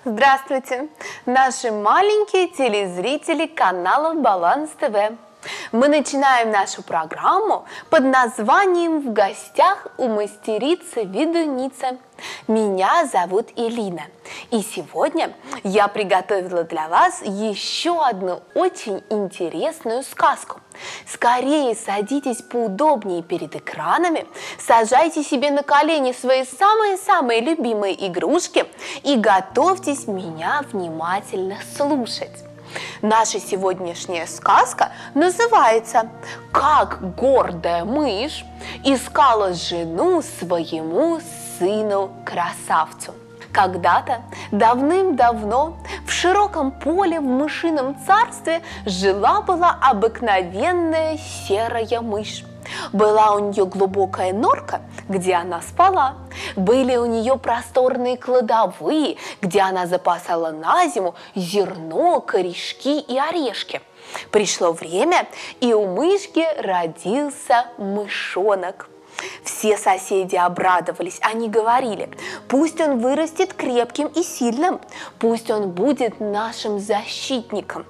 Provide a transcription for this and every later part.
Здравствуйте, наши маленькие телезрители канала Баланс ТВ. Мы начинаем нашу программу под названием «В гостях у мастерицы-ведуницы». Меня зовут Элина, и сегодня я приготовила для вас еще одну очень интересную сказку. Скорее садитесь поудобнее перед экранами, сажайте себе на колени свои самые-самые любимые игрушки и готовьтесь меня внимательно слушать. Наша сегодняшняя сказка называется «Как гордая мышь искала жену своему сыну-красавцу». Когда-то, давным-давно, в широком поле в мышином царстве жила-была обыкновенная серая мышь. Была у нее глубокая норка, где она спала. Были у нее просторные кладовые, где она запасала на зиму зерно, корешки и орешки. Пришло время, и у мышки родился мышонок. Все соседи обрадовались, они говорили: пусть он вырастет крепким и сильным, пусть он будет нашим защитником.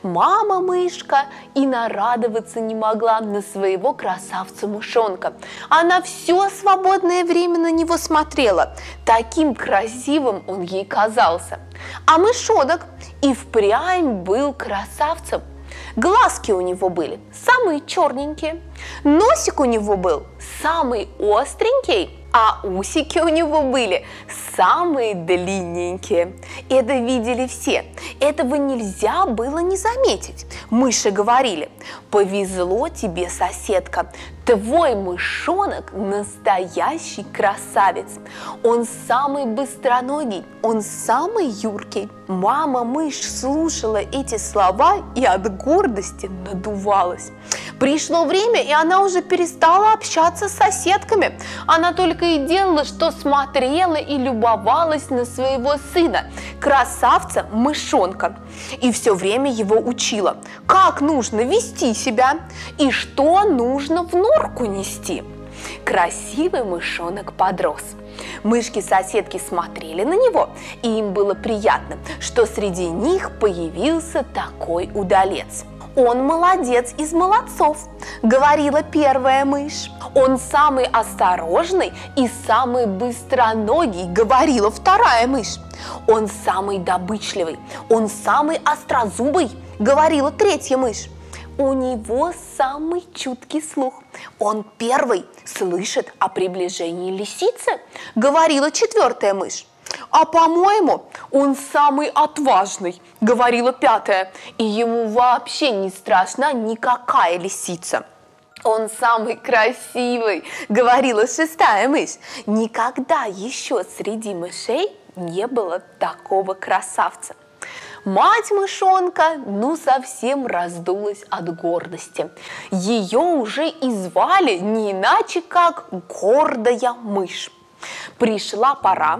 Мама-мышка и нарадоваться не могла на своего красавца-мышонка. Она все свободное время на него смотрела, таким красивым он ей казался. А мышонок и впрямь был красавцем. Глазки у него были самые черненькие, носик у него был самый остренький, а усики у него были самые длинненькие. Это видели все, этого нельзя было не заметить. Мыши говорили: повезло тебе, соседка, твой мышонок настоящий красавец. Он самый быстроногий, он самый юркий. Мама-мышь слушала эти слова и от гордости надувалась. Пришло время, и она уже перестала общаться с соседками. Она только и делала, что смотрела и любовалась на своего сына, красавца-мышонка. И все время его учила, как нужно вести себя и что нужно в норку нести. Красивый мышонок подрос. Мышки-соседки смотрели на него, и им было приятно, что среди них появился такой удалец. «Он молодец из молодцов», — говорила первая мышь. «Он самый осторожный и самый быстроногий», — говорила вторая мышь. «Он самый добычливый, он самый острозубый», — говорила третья мышь. «У него самый чуткий слух, он первый слышит о приближении лисицы», — говорила четвертая мышь. «А по-моему, он самый отважный», — говорила пятая, «и ему вообще не страшна никакая лисица». «Он самый красивый», — говорила шестая мышь. Никогда еще среди мышей не было такого красавца. Мать мышонка совсем раздулась от гордости. Ее уже и звали не иначе, как гордая мышь. Пришла пора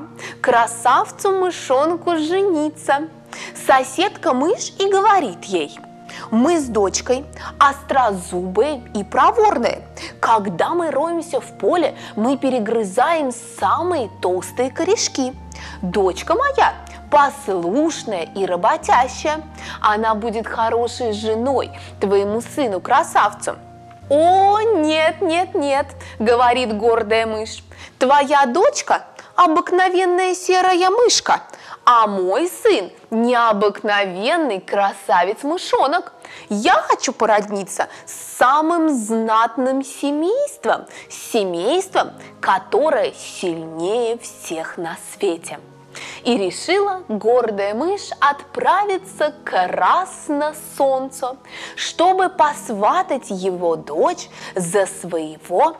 красавцу-мышонку жениться. Соседка-мышь и говорит ей: мы с дочкой острозубые и проворные. Когда мы роемся в поле, мы перегрызаем самые толстые корешки. Дочка моя послушная и работящая. Она будет хорошей женой твоему сыну-красавцу. «О, нет, нет, нет», — говорит гордая мышь, «твоя дочка обыкновенная серая мышка, а мой сын необыкновенный красавец-мышонок. Я хочу породниться с самым знатным семейством, семейством, которое сильнее всех на свете». И решила гордая мышь отправиться к солнцу, чтобы посватать его дочь за своего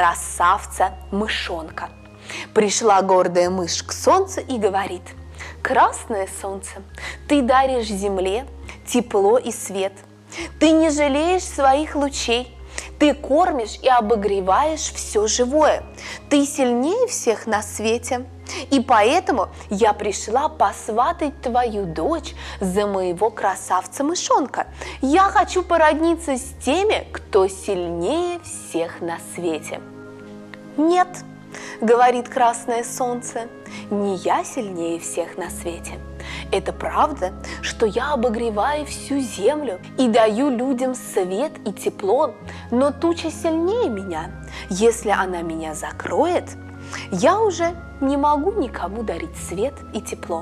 красавца-мышонка. Пришла гордая мышь к солнцу и говорит: «Красное солнце, ты даришь земле тепло и свет, ты не жалеешь своих лучей, ты кормишь и обогреваешь все живое, ты сильнее всех на свете. И поэтому я пришла посватать твою дочь за моего красавца-мышонка. Я хочу породниться с теми, кто сильнее всех на свете». «Нет, — говорит красное солнце, — не я сильнее всех на свете, Это правда, что я обогреваю всю землю и даю людям свет и тепло, но туча сильнее меня. Если она меня закроет, я уже не могу никому дарить свет и тепло.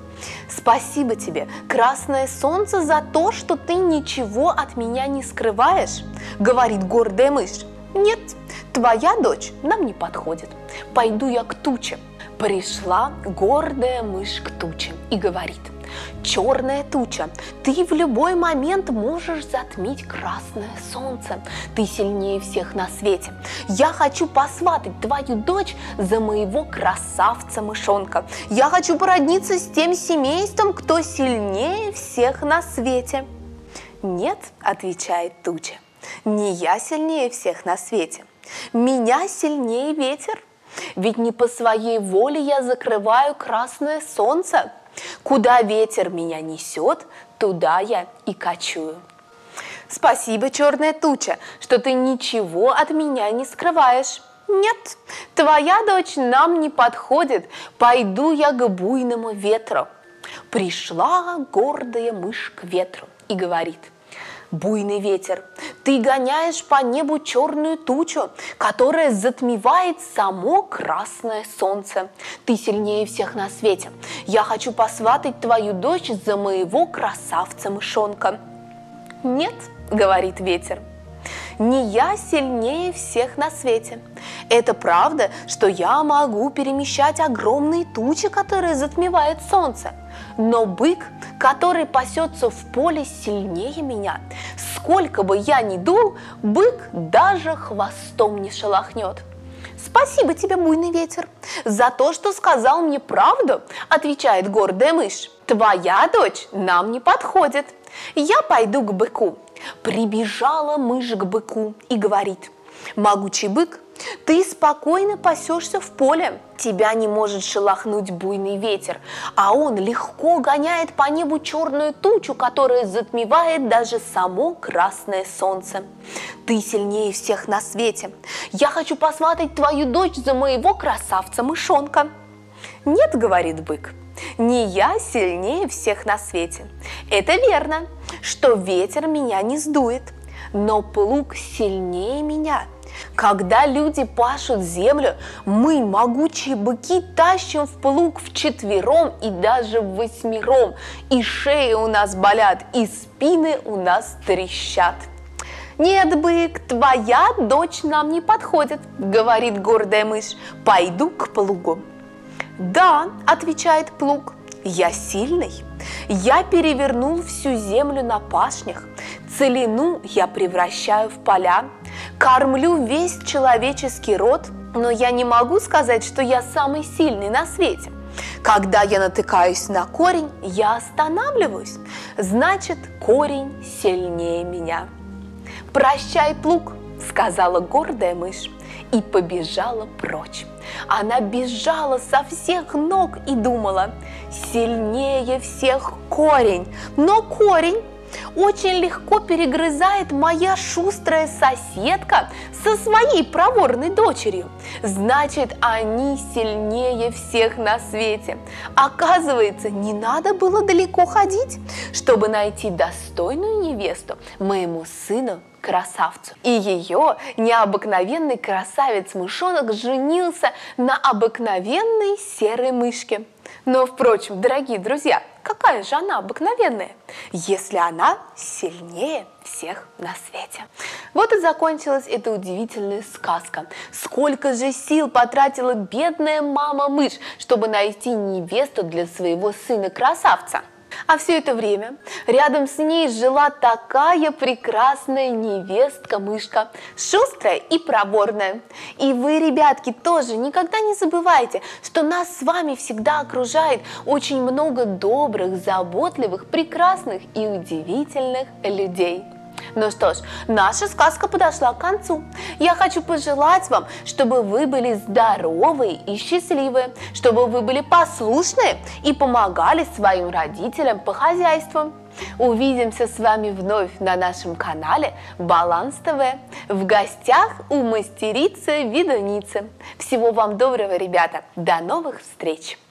Спасибо тебе, красное солнце, за то, что ты ничего от меня не скрываешь, говорит гордая мышь. Нет, твоя дочь нам не подходит. Пойду я к туче. Пришла гордая мышь к туче и говорит: черная туча, ты в любой момент можешь затмить красное солнце. Ты сильнее всех на свете. Я хочу посватать твою дочь за моего красавца-мышонка. Я хочу породниться с тем семейством, кто сильнее всех на свете. Нет, отвечает туча, не я сильнее всех на свете. Меня сильнее ветер. Ведь не по своей воле я закрываю красное солнце. Куда ветер меня несет, туда я и кочую. Спасибо, черная туча, что ты ничего от меня не скрываешь. Нет, твоя дочь нам не подходит. Пойду я к буйному ветру. Пришла гордая мышь к ветру и говорит: буйный ветер, ты гоняешь по небу черную тучу, которая затмевает само красное солнце. Ты сильнее всех на свете. Я хочу посватать твою дочь за моего красавца-мышонка. Нет, говорит ветер, не я сильнее всех на свете. Это правда, что я могу перемещать огромные тучи, которые затмевают солнце. Но бык, который пасется в поле, сильнее меня. Сколько бы я ни дул, бык даже хвостом не шелохнет. Спасибо тебе, буйный ветер, за то, что сказал мне правду, отвечает гордая мышь. Твоя дочь нам не подходит. Я пойду к быку. Прибежала мышь к быку и говорит: могучий бык, ты спокойно пасешься в поле, тебя не может шелохнуть буйный ветер, а он легко гоняет по небу черную тучу, которая затмевает даже само красное солнце. Ты сильнее всех на свете. Я хочу посватать твою дочь за моего красавца-мышонка. Нет, говорит бык, не я сильнее всех на свете. Это верно, что ветер меня не сдует, но плуг сильнее меня. Когда люди пашут землю, мы, могучие быки, тащим в плуг вчетвером и даже восьмером. И шеи у нас болят, и спины у нас трещат. Нет, бык, твоя дочь нам не подходит, говорит гордая мышь. Пойду к плугу. Да, отвечает плуг, я сильный. Я перевернул всю землю на пашнях, целину я превращаю в поля, кормлю весь человеческий род, но я не могу сказать, что я самый сильный на свете. Когда я натыкаюсь на корень, я останавливаюсь, значит, корень сильнее меня. Прощай, плуг, сказала гордая мышь и побежала прочь. Она бежала со всех ног и думала: сильнее всех корень, но корень очень легко перегрызает моя шустрая соседка со своей проворной дочерью. Значит, они сильнее всех на свете. Оказывается, не надо было далеко ходить, чтобы найти достойную невесту моему сыну-красавцу. И ее необыкновенный красавец-мышонок женился на обыкновенной серой мышке. Но, впрочем, дорогие друзья, какая же она обыкновенная, если она сильнее всех на свете? Вот и закончилась эта удивительная сказка. Сколько же сил потратила бедная мама-мышь, чтобы найти невесту для своего сына-красавца. А все это время рядом с ней жила такая прекрасная невестка-мышка, шустрая и проворная. И вы, ребятки, тоже никогда не забывайте, что нас с вами всегда окружает очень много добрых, заботливых, прекрасных и удивительных людей. Ну что ж, наша сказка подошла к концу. Я хочу пожелать вам, чтобы вы были здоровы и счастливы, чтобы вы были послушны и помогали своим родителям по хозяйству. Увидимся с вами вновь на нашем канале Баланс ТВ в гостях у мастерицы-ведуницы. Всего вам доброго, ребята. До новых встреч!